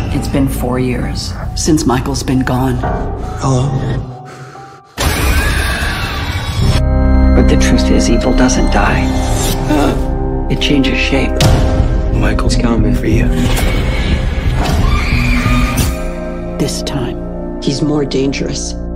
It's been 4 years since Michael's been gone. Hello? But the truth is, evil doesn't die. It changes shape. Michael's coming for you. This time, He's more dangerous.